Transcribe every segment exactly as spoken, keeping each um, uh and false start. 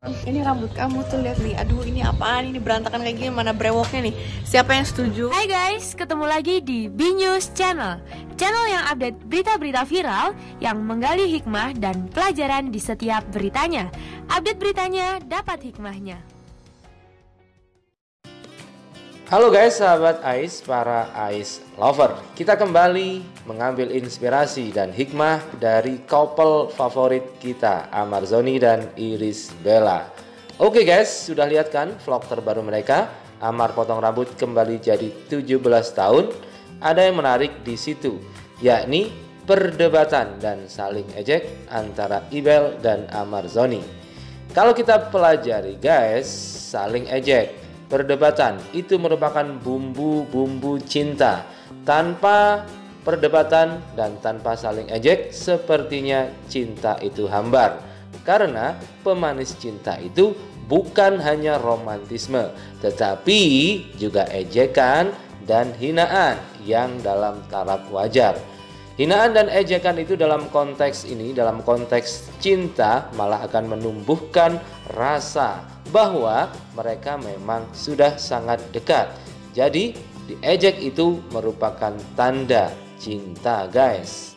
Ini rambut kamu tuh, lihat nih. Aduh, ini apaan? Ini berantakan kayak gini, mana brewoknya nih? Siapa yang setuju? Hai guys, ketemu lagi di B News Channel. Channel yang update berita-berita viral, yang menggali hikmah dan pelajaran di setiap beritanya. Update beritanya, dapat hikmahnya. Halo guys, sahabat Ais, para Ais lover. Kita kembali mengambil inspirasi dan hikmah dari couple favorit kita, Amar Zoni dan Iris Bella. Oke guys, sudah lihat kan vlog terbaru mereka? Amar potong rambut kembali jadi tujuh belas tahun. Ada yang menarik di situ, yakni perdebatan dan saling ejek antara Ibel dan Amar Zoni. Kalau kita pelajari guys, saling ejek, perdebatan itu merupakan bumbu-bumbu cinta. Tanpa perdebatan dan tanpa saling ejek, sepertinya cinta itu hambar. Karena pemanis cinta itu bukan hanya romantisme, tetapi juga ejekan dan hinaan yang dalam taraf wajar. Hinaan dan ejekan itu dalam konteks ini, dalam konteks cinta, malah akan menumbuhkan rasa bahwa mereka memang sudah sangat dekat. Jadi diejek itu merupakan tanda cinta guys.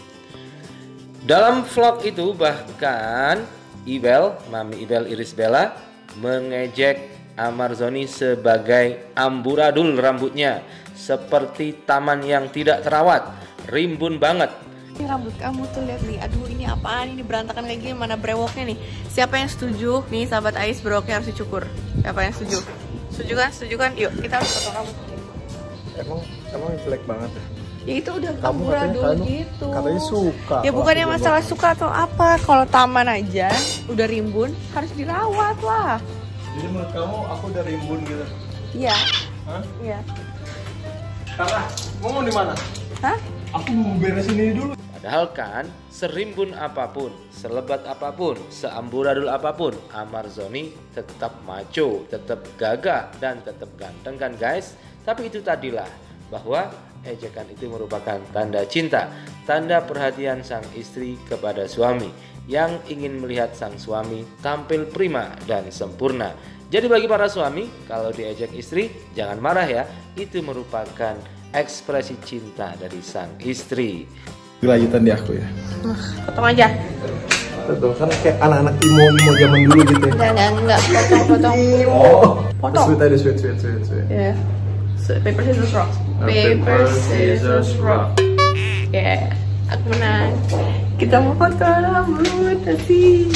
Dalam vlog itu bahkan Ibel, Mami Ibel Iris Bella mengejek Amar Zoni sebagai amburadul rambutnya, seperti taman yang tidak terawat, rimbun banget. Ini rambut kamu tuh, lihat nih. Aduh, ini apaan? Ini berantakan kayak gini, mana brewoknya nih? Siapa yang setuju? Nih sahabat Ais, brewoknya harus dicukur. Siapa yang setuju? Setuju kan? Setuju kan? Yuk, kita harus potong rambut. Emang emang jelek banget ya? Ya itu udah Kamu amburadul katanya, gitu. Katanya suka. Ya bukannya masalah suka atau apa. Kalau taman aja udah rimbun, harus dirawat lah. Jadi menurut kamu aku udah rimbun gitu? Iya. Hah? Iya. Karena mau di mana? Hah? Aku mau beresin ini dulu. Padahal kan serimbun apapun, selebat apapun, seamburadul apapun, Amar Zoni tetap maco, tetap gagah dan tetap ganteng kan guys. Tapi itu tadilah bahwa ejekan itu merupakan tanda cinta, tanda perhatian sang istri kepada suami yang ingin melihat sang suami tampil prima dan sempurna. Jadi bagi para suami, kalau diejek istri jangan marah ya, itu merupakan ekspresi cinta dari sang istri. Kelanjutan di aku ya. Potong aja. Betul kan kayak anak-anak imo-imo zaman dulu gitu ya. Enggak, enggak, enggak. Potong, potong. Oh, Potong. sweet aja, sweet, sweet, sweet, sweet. Ya. Yeah. Paper, scissors, rock. Paper, scissors, rock. Ya, yeah. Aku menang. Kita mau foto rambut sih.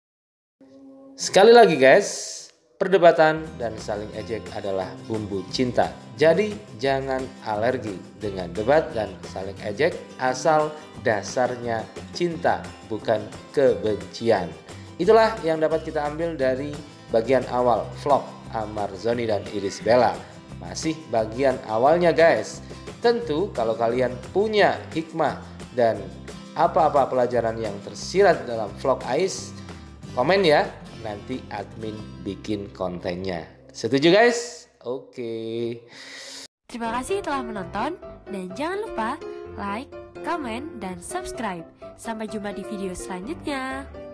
Sekali lagi guys, perdebatan dan saling ejek adalah bumbu cinta. Jadi jangan alergi dengan debat dan saling ejek, asal dasarnya cinta bukan kebencian. Itulah yang dapat kita ambil dari bagian awal vlog Amar Zoni dan Iris Bella. Masih bagian awalnya guys. Tentu kalau kalian punya hikmah dan apa-apa pelajaran yang tersirat dalam vlog Ais, komen ya. Nanti admin bikin kontennya. Setuju guys? Oke. Terima kasih telah menonton, dan jangan lupa like, comment, dan subscribe. Sampai jumpa di video selanjutnya.